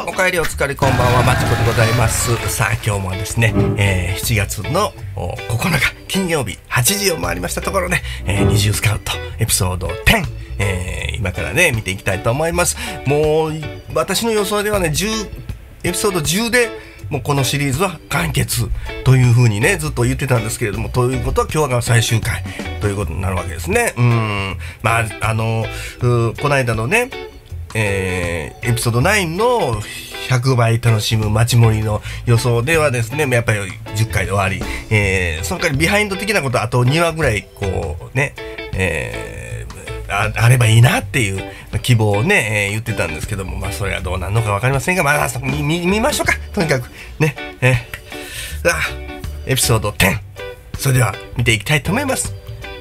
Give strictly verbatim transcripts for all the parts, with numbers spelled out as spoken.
おかえりお疲れこんばんは、まちこでございます。さあ今日もですね、えー、しちがつのここのか金曜日はちじを回りましたところで、えー、二重スカウトエピソードじゅう、えー、今からね見ていきたいと思います。もう私の予想ではねじゅうエピソードじゅうでもうこのシリーズは完結というふうにねずっと言ってたんですけれども、ということは今日が最終回ということになるわけですね。うーんまああのこの間のね、えー、エピソードきゅうのひゃくばい楽しむ街盛りの予想ではですね、やっぱりじゅっかいで終わり、えー、その代わりビハインド的なことあとにわぐらいこうね、えー、あ, あればいいなっていう希望をね、えー、言ってたんですけども、まあそれはどうなるのか分かりませんが、まあ見, 見, 見ましょうか。とにかくね、えー、あエピソードじゅう、それでは見ていきたいと思います。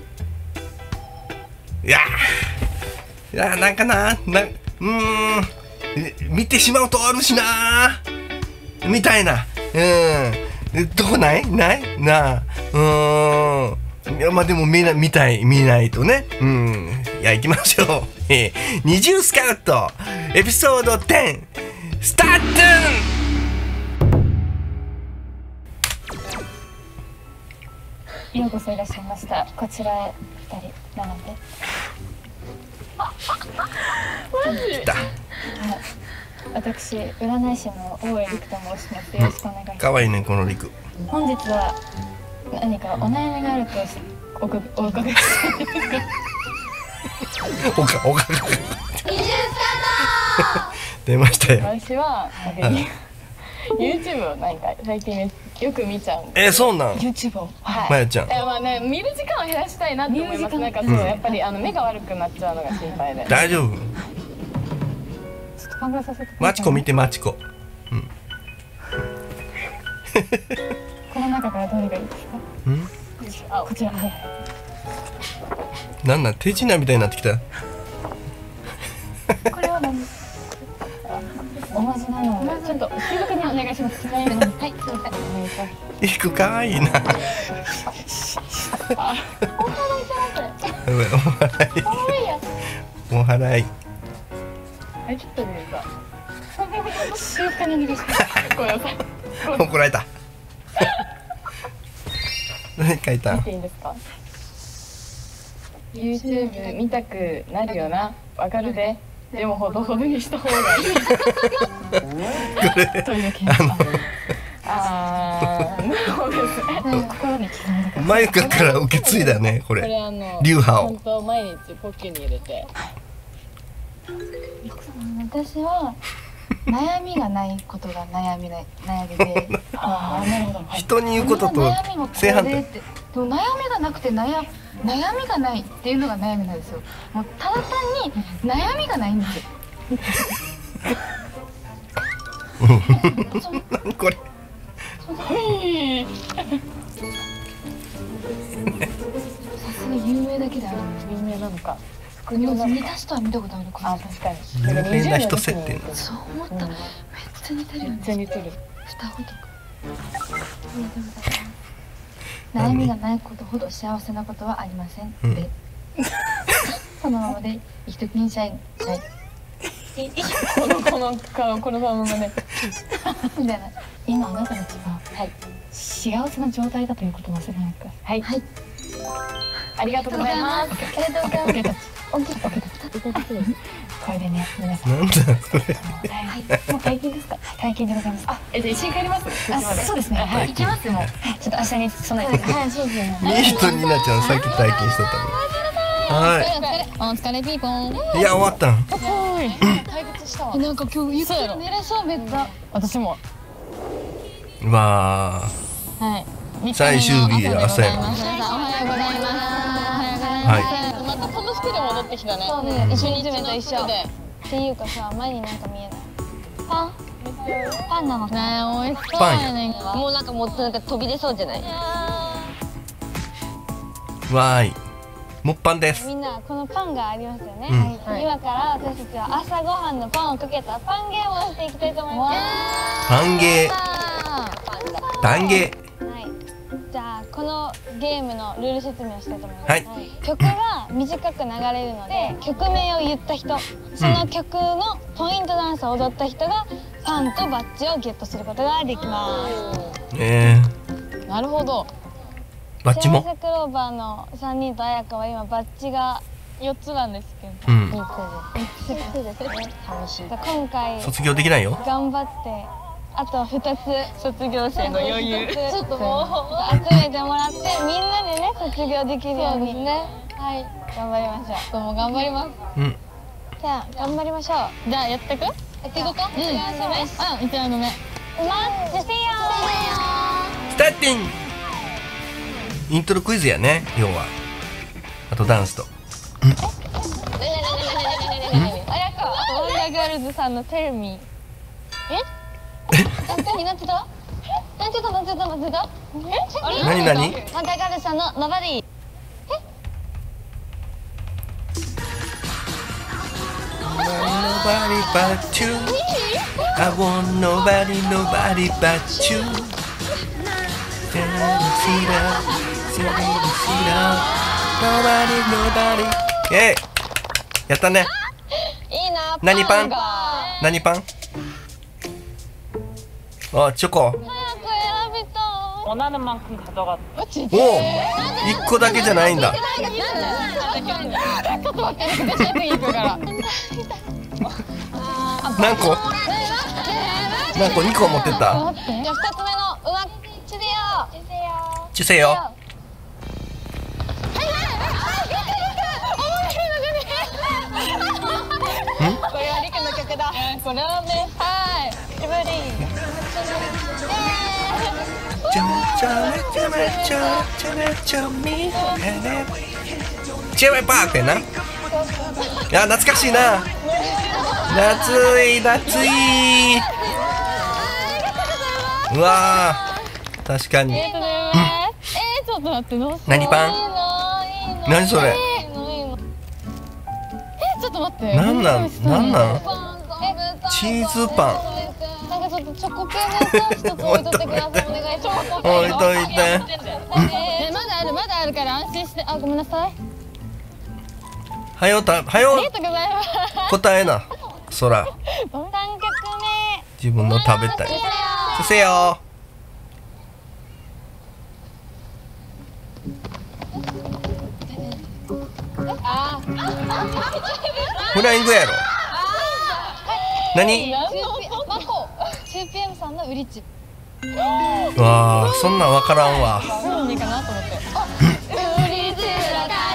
いやーいやーなんかななうーん見てしまうとあるしなみたいな、うんどこないないなあ、うーんいやまあでも見な見たい見ないとね、うんいや行きましょう。えー、二重スカウトエピソードじゅうスタート。 ようこそいらっしゃいました。こちらへふたりなのでマジ来た。 私、占い師の大江陸と申します。よろしくお願いします。 かわいいねこの陸。 本日は何かお悩みがあるとおくお伺いしたいですか。 おかおか出ましたよ。 私はなんか YouTube をなんか最近ねよく見ちゃうんで。 えー、そうなん。 YouTube を。 はい。 まやちゃん。 えまあね見る時間を減らしたいなって思います。なんかそう、うん、やっぱりあの目が悪くなっちゃうのが心配で。 大丈夫。 ちょっと考えさせてください。 マチコ見てマチコ。うん。 この中からどれがいいですか。 うん。 あこちらで。 なんなん手品みたいになってきた。 これは何。おまじないのでちょっと静かにお願いします。はい、すみません。 いくかわいいな。お払い。 はい、ちょっとねさ。 静かにお願いします。 ごめんなさい。 怒られた。何書いたん。 見ていいんですか。YouTube 見たくなるよな。わかるで。でもほどほどにした方がいい。 という見解。 ああ、なるほどですね。 心に刻んでください。 マユカから受け継いだねこれ。 これあの流派を。 本当毎日ポッケに入れて。 私は悩みがないことが悩みない悩みで。ああ、なるほど。 人に言うことと正反対。 でも悩みがなくて悩悩みがないっていうのが悩みなんですよ。もうただ単に悩みがないんですよ。 何これ。 さすが有名だけであるんです。 有名なのか。 副業が似た人は見たことあるかも。 あ、確かに。 有名な人設定。 そう思った。めっちゃ似てる。 めっちゃ似てる。 双子とか。悩みがないことほど幸せなことはありません。 うん、 で、そのままで生きときにしゃいしゃい。 このこの顔このままね。 みたいな。今あなたたちははい幸せな状態だということを忘れないでください。はい。 ありがとうございます。 ありがとうございます。大きい大きい。これでね皆さん。 なんだこれ。 はい。もう解禁ですか。解禁でございます。 あ、えじゃあ一緒に帰ります。 あ、そうですね。はい。行きますもう。ちょっと明日に備えて。はい、そうですね。 ミーとニナちゃんさっき体験しとったの。はい。 お疲れピーポン。 いや終わったん。 対決したわ。 なんか今日ゆっくり寝れそうめっちゃ。 私も。 わあ。 はい。 最終日朝やな。 おはようございます。 はい。 またこの服で戻ってきたね。 そうね。 一緒にいつもと一緒で。 っていうかさ、前になんか見えない。パン？パンなのか。 ねえ、美味しそうパンやね。もうなんかもうなんか飛び出そうじゃない。 わーい。もっぱんです。 みんなこのパンがありますよね。 うんはい。今から私たちは朝ごはんのパンをかけたパンゲームをしていきたいと思います。 パンゲー。パンゲー。 はい。じゃあこのゲームのルール説明をしたいと思います。 はい。 曲が短く流れるので、曲名を言った人、その曲のポイントダンスを踊った人がパンとバッジをゲットすることができます。 えなるほど。 バッジも。 幸せクローバーのさんにんと彩香は今バッジがよっつなんですけど、 うん。 みっつですね。寂しい。今回卒業できないよ。 頑張ってあとふたつ卒業生の余裕。 ちょっともう集めてもらってみんなでね卒業できるようにね。はい、頑張りましょう。どうも頑張ります。 うん。 じゃあ頑張りましょう。 じゃあやってく？やっていこうか。うん。 うん、一応の目。 マッチせよー。 スターティン。イントロクイズやね、要は。あとダンスと。 彩香、ワンダーガールズさんのテルミー。え？何になってた？なってたなってたなってた？え？ 何何？ ワンダーガールズさんのノバディ。 Nobody but you. I want nobody, nobody but you. Nobody, nobody. えい、やったね。 いいな。 何パン？何パン？あ、チョコ。 早く選びたい。 원하는 만큼 가져가. おお、一個だけじゃないんだ。 ちょっと待って、私先行くから。 何個？何個？二個持ってった。 じゃあふたつめのうまチュセヨ。 チュセよ。 これはリクの曲だ。これはね、はい。ジブリ。 ちゃめちゃめちゃめちゃちゃめちゃみね。チェワイパークやな。いや懐かしいな。夏い夏い。うわー、確かに。 えー、ちょっと待ってどうしよう。 何パン？何それ？ えちょっと待って。 なんなんなんなん？チーズパン。 なんかちょっとチョコペンも一つ置いとってください。お願いチョコペン。 置いといて。 えまだあるまだあるから安心して。あごめんなさい。 はよたはよありがとうございます。 答えな。そら。 三曲目。 自分の食べたい。チュセよ。 あフライングやろ。何？ マコ。ツーピーエム さんのウリッチ。 うわあ、そんなんわからんわ。 何かなと思って。ウリッチラダ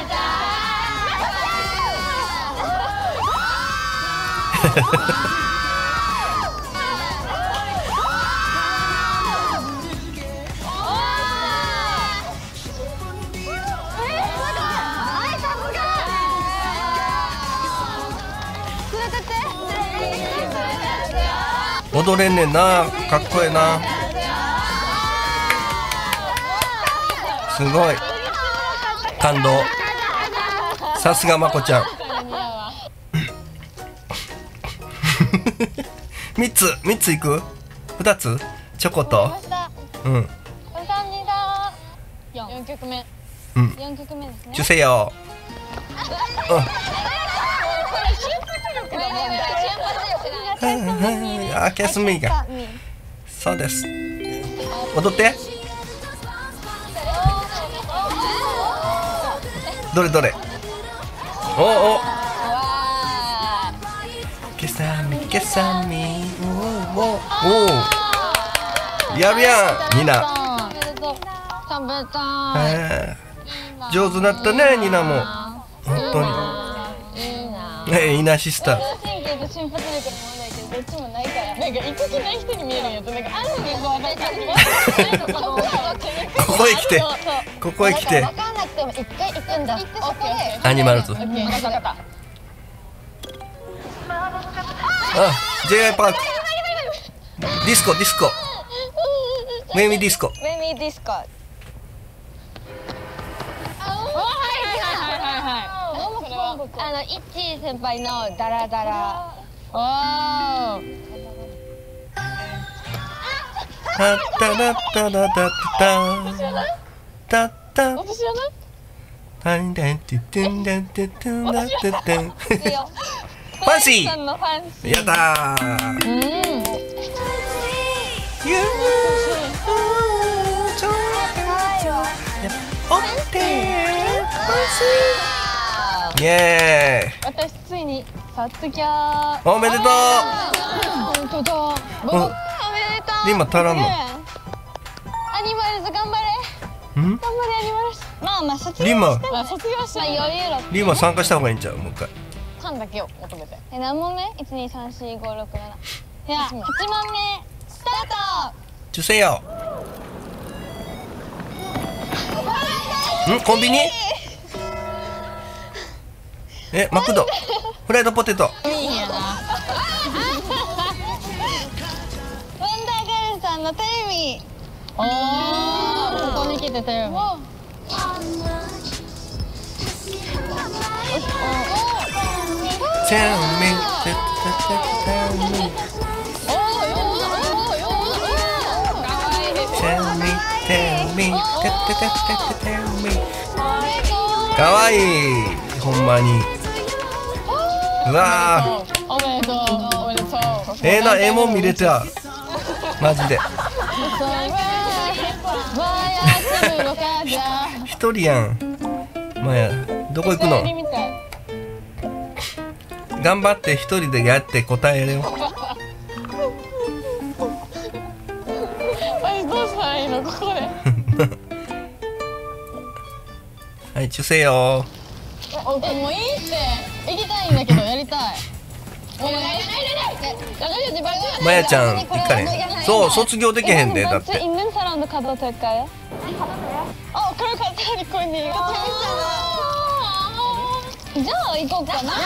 踊れんねんな、かっこええな。すごい感動。さすがまこちゃん。三つ三ついく？二つ？チョコと。うん。 四曲目。 うん。 四曲目ですね。 チュセよ。あ、キャスミーが。そうです。踊って。どれどれ。おおお。ケサミケサミ。おおおお。やるやん、ニナ。 食べたい。上手だったね、ニナも。本当に。え、イナシスター。 瞬発力の問題けどどっちもないから。なんか行く気ない人に見えるんやとなんかあるのよこうなんかここへ来てここへ来て分かんなくても一回行くんだ。行ってそこでアニマルズ。あ、ジェイアイ パーク。ディスコディスコ。ウェイミーディスコ。 ウェイミーディスコ。あのイッチー先輩のダラダラ。おー。 タッタラッタラタッタタッタ。 私知らない？ タンタンティテンタンテテンタンテテン。ファンシー。やったー。 うん。 イエ私ついに卒業。 ーイ。おめでとう。 本当だ。 うんおめでとう。 リンマ足らんの？ アニマルズ頑張れ。 ん？ 頑張れアニマルズ。まあまあ卒業リンマ、 まあ卒業してまあ余裕だ。 リンマ参加した方がいいんちゃう？もう一回。 缶だけを求めて。 え、何問目？一二三四五六七。では八問目スタート。 チュセよ。ん？コンビニ？え、マクド。フライドポテト。 いいんやな。 ワンダーガールさんのテレビ。 おー、ここに来てて。 Tell me, tell me, tell me, tell me, tell me. かわいい、ほんまに。うわー、 おめでとう。おめでとう。 ええな、ええもん見れた。マジで。一人やん。まや、どこ行くの？頑張って一人でやって答えれよ。 私どうしたらいいのここで。 はい、チュセよ。 お、もういいって。行きたいんだけどやりたい。お願い。 まやちゃん行かれん。そう、卒業できへんで、だって。 있는 사람도 가도 될까요? 어, 그럴 것 같아, 리코님. 아, 자, 이거かな?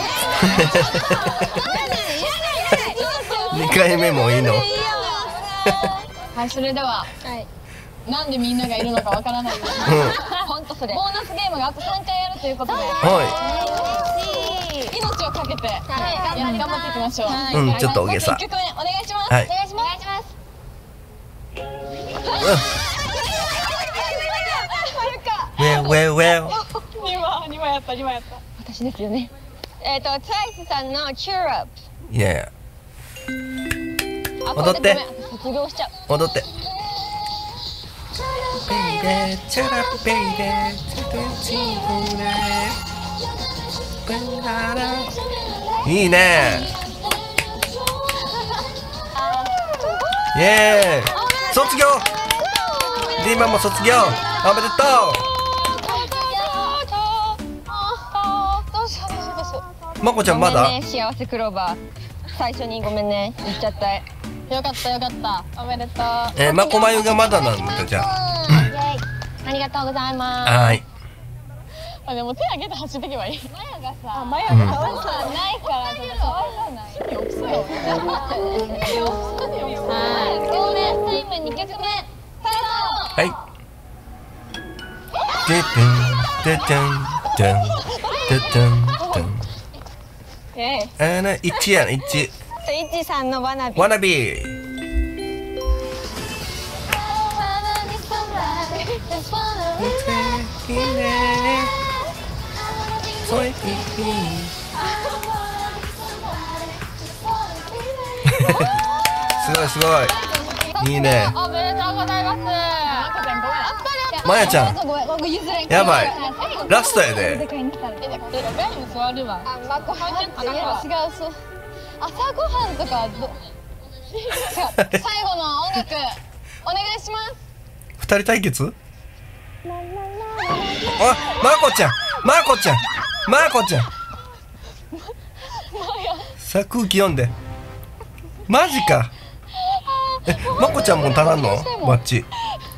にかいめもいいの？ はい、それでは、なんでみんながいるのかわからないです。本当それ。ボーナスゲームがあとさんかいやるということで、 は命をかけて、や頑張っていきましょう。 い。うん、ちょっと大げさ。 いっきょくめお願いします。 はい。 お願いします。 ウェウェウェウ。 にま、にまやった、にまやった。 私ですよね。えっと、トライスさんの Cheer Up。 いやいや、 あ、 踊ってこれごめん、私卒業しちゃう。 踊って。ベイベー、チャラベイベー、チャラチームね。いいね。イエーイ。卒業。リンマも卒業。おめでとう。まこちゃんまだ？ ごめんね、幸せクローバー。最初にごめんね、言っちゃった。 よかったよかった。おめでとう。 えー、まこまゆがまだなんだじゃあ。 ありがとうございます。 はい。 あ、でも手挙げて走っていけばいい。 マヤがさ、 あ、マヤうんがないからちょっと可愛くない。 手に置きそうよ。手に置きそう。 はい。ボーナスタイムにきょくめ、スターはい。ててんててんてんててんてん。 ええ。 あな一や一。 ト。イチさんのわなび。 わなび。すごいすごい。いいね。 おめでとうございます。 まやちゃん。 ごめん、僕譲れん。 やばい。ラストやで。 で買いに来たら。 え、で、ベンに座るわ。 あ、まこはんって言えば違うそう。朝ごはんとかど。 最後の音楽お願いします。 二人対決？あ、まこちゃん、まこちゃん、まこちゃん。さあ空気読んで。マジか。え、まこちゃんも足らんの？バッチ。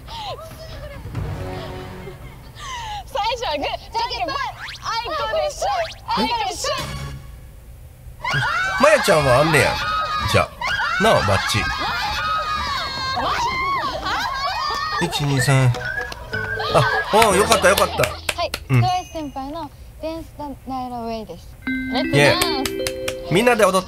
最初はグー、じゃんけんぽい。あいこでしょ。あいこでしょ。 まやちゃんはあんねや。じゃあ、なあバッチ。一二三。あ、おうよかったよかった。 はい、 うんトライス先輩のデンスダナイロウェイです。 レッツイエダンス。 ー。みんなで踊って。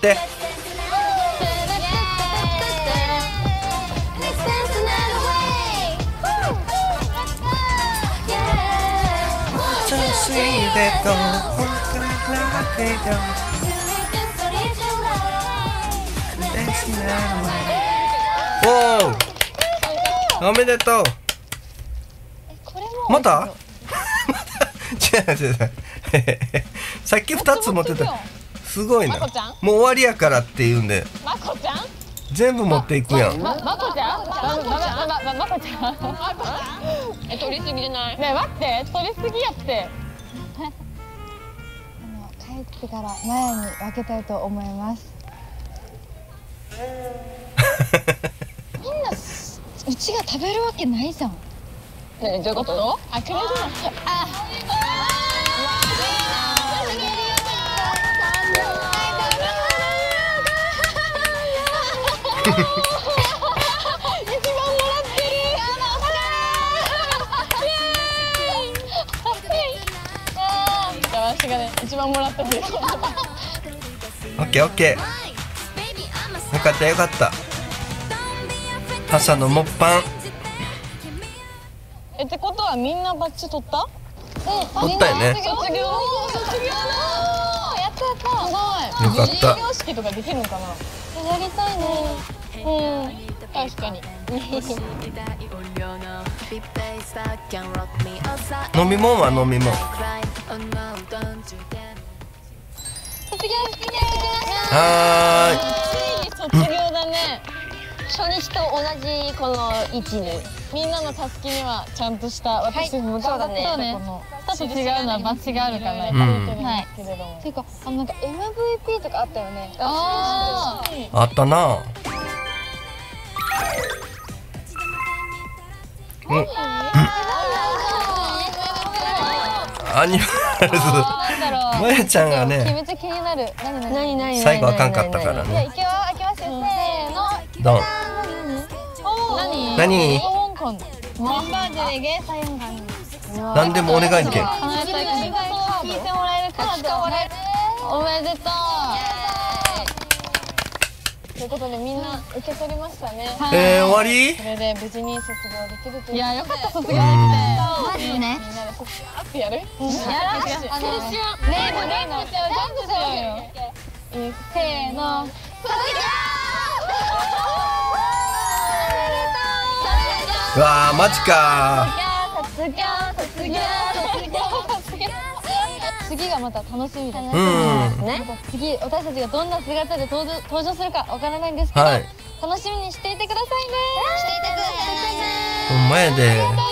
おお、おめでとう。 これもまた？違さっきふたつ持ってた。すごいな。 まこちゃんもう終わりやからって言うんでまこちゃん全部持っていくやん。 まこちゃんまこちゃんまこちゃんえ、取りすぎじゃない？ねえ待って、取りすぎやって帰ってからマヤに分けたいと思います。みんなうちが食べるわけないじゃん。 ねえ、どういうこと？あ、くれるの？あ一番もらってる。わしがね、一番もらったんです。 オッケーオッケー。よかったよかった。朝のモッパン。 え、ってことはみんなバッジ取った？ 取ったよね。 卒業卒業やったやった。すごい。 よかった。 卒業式とかできるのかな？やりたいね。うん、確かに。 飲み物は飲み物。 卒業式ではーい。 ついに卒業だね。初日と同じこの位置に。みんなのたすきにはちゃんとした私もそうだね。そうね。ちょっと違うのはバッジがあるからね。はい。 ていうか、あのなんか エムブイピー とかあったよね。 ああったな。うん。アニマルズ。まやちゃんがね。 めっちゃ気になる。何何何何。 最後あかんかったからね。 いくよ、開けますよ。せーの。 ドン。 何？ 何？ モンバージュレゲサヨンガン。 何でもお願いけん。 叶えたいけん。聞いてもらえるカード。おめでとう。ということでみんな受け取りましたね。 えー、終わり？ それで無事に卒業できるという。いや、よかった、卒業できて。 マジね。 みんなで卒業ってやる？やら。 あの、 レイのレイのジャンプしようよ。せーの。 うわー、マジか卒業、卒業、卒業、卒業。次がまた楽しみだね。 うん。 ね。次私たちがどんな姿で登場登場するかわからないんですけど、 はい、 楽しみにしていてくださいね。していてくださいね。 ほんまやで。 ありがとうござ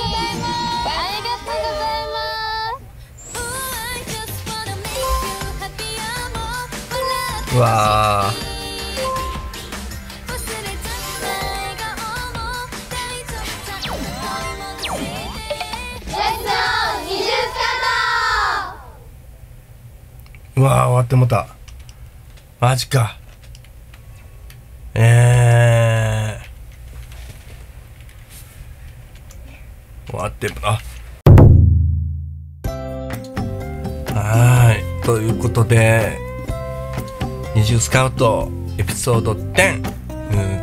います。 うわー。うわー、終わってもた。マジか。えー、終わってもあはーい、ということで二重スカウトエピソードテン、うん、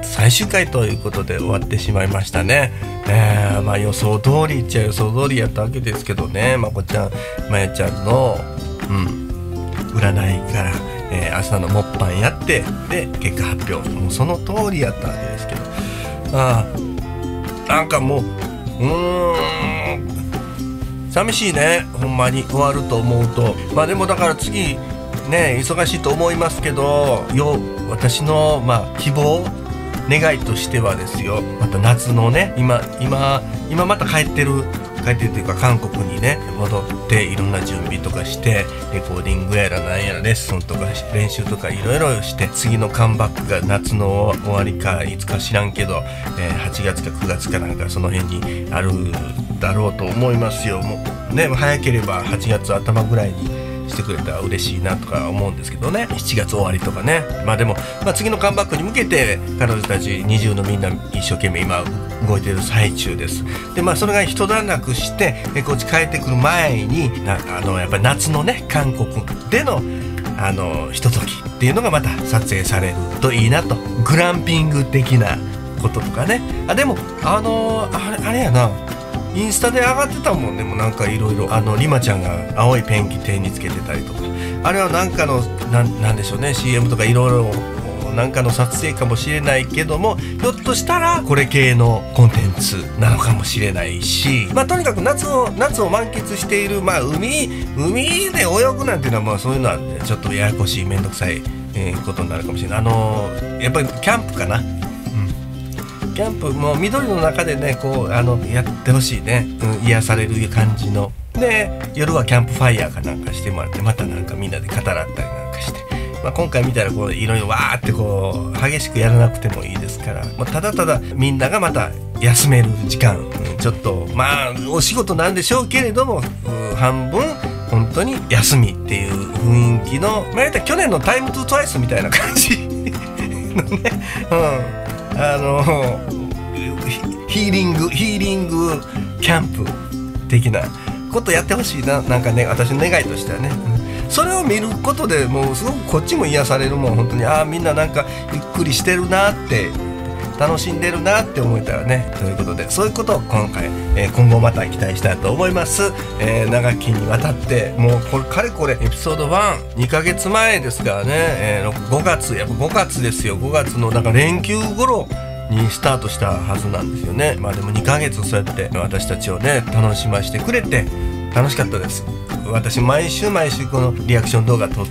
最終回ということで終わってしまいましたね。えー、まあ予想通りっちゃ予想通りやったわけですけどね、まこちゃんまやちゃんのうん占いから、えー、朝のモッパンやってで結果発表、もうその通りやったわけですけど、ああなんかもううーん寂しいね、ほんまに終わると思うと。まあでもだから次ね忙しいと思いますけど、よ私のまあ希望願いとしてはですよ、また夏のね今今今また帰ってる帰ってるというか韓国にね戻っていろんな準備とかしてレコーディングやらなんやらレッスンとか練習とかいろいろして、次のカムバックが夏の終わりかいつか知らんけど、えー、はちがつかくがつかなんかその辺にあるだろうと思いますよ。もうね早ければはちがつ頭ぐらいにしてくれたら嬉しいなとか思うんですけどね、しちがつ終わりとかね。まあでも、まあ、次のカムバックに向けて彼女たちにじゅうのみんな一生懸命今動いてる最中です。でまあそれが一段落してこっち帰ってくる前になあのやっぱり夏のね韓国でのあのひとときっていうのがまた撮影されるといいなと。グランピング的なこととかね。あでもあのあれあれやな、インスタで上がってたもんね。もうなんかいろいろあのリマちゃんが青いペンキ手につけてたりとか、あれはなんかのな ん, なんでしょうね シーエム とかいろいろなんかの撮影かもしれないけども、ひょっとしたらこれ系のコンテンツなのかもしれないし、まあとにかく夏を夏を満喫している、まあ海海で泳ぐなんていうのは、まあそういうのはちょっとややこしい面倒くさい、えー、ことになるかもしれない。あのー、やっぱりキャンプかな。キャンプも緑の中でね、こうあのやってほしいね、うん、癒される感じので、夜はキャンプファイヤーかなんかしてもらって、またなんかみんなで語らったりなんかして、まあ、今回みたいなこういろいろわーってこう激しくやらなくてもいいですから、まあ、ただただみんながまた休める時間、うん、ちょっとまあお仕事なんでしょうけれども、うん、半分本当に休みっていう雰囲気の、まあ、去年のタイムトゥトワイスみたいな感じのね、うんあのヒーリングヒーリングキャンプ的なことやってほしいな、なんかね、私の願いとしてはね、うん、それを見ることでもうすごくこっちも癒されるもん。本当にああみんななんかゆっくりしてるなって、楽しんでるなって思えたらね、ということでそういうことを今回、えー、今後また期待したいと思います。えー、長きにわたってもうこれかれこれエピソードワンにかげつまえですからね、えー、ごがつやっぱごがつですよ。ごがつのなんか連休頃にスタートしたはずなんですよね。まあでもにかげつそうやって私たちをね楽しませてくれて楽しかったです。私毎週毎週このリアクション動画撮って、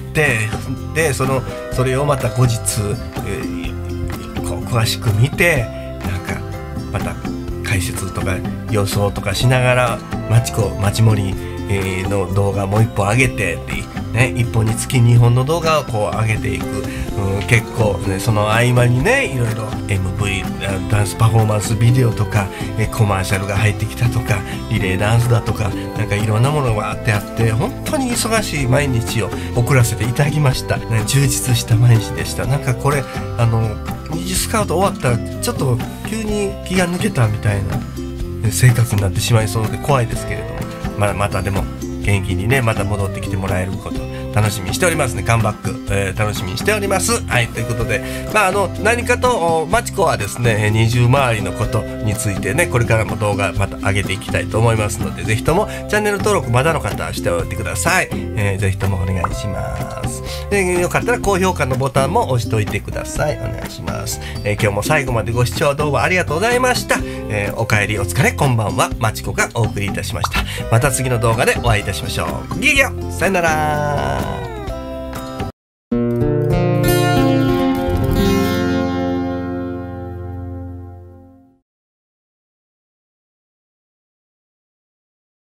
でそのそれをまた後日、えー詳しく見て、なんかまた解説とか予想とかしながらマチコマチモリの動画もう一本上げてってね、いっぽんにつきにほんの動画をこう上げていく、うん、結構ねその合間にねいろいろ エムブイ ダンスパフォーマンスビデオとかえコマーシャルが入ってきたとかリレーダンスだとかなんかいろんなものがあってあって本当に忙しい毎日を送らせていただきました、ね、充実した毎日でした。なんかこれあの二次スカウト終わったらちょっと急に気が抜けたみたいな生活になってしまいそうで怖いですけれども、まあ、またでも元気にねまた戻ってきてもらえること楽しみにしておりますね。カムバック、えー、楽しみにしております。はい、ということで、まあ、あの何かとマチコはですね二重回りのことについてねこれからも動画また上げていきたいと思いますので、ぜひともチャンネル登録まだの方はしておいてください。えー、ぜひともお願いします。でよかったら高評価のボタンも押しておいてください。お願いします。えー、今日も最後までご視聴どうもありがとうございました。えー、お帰りお疲れこんばんは、マチコがお送りいたしました。また次の動画でお会いいたしましょう。ギギョさよなら。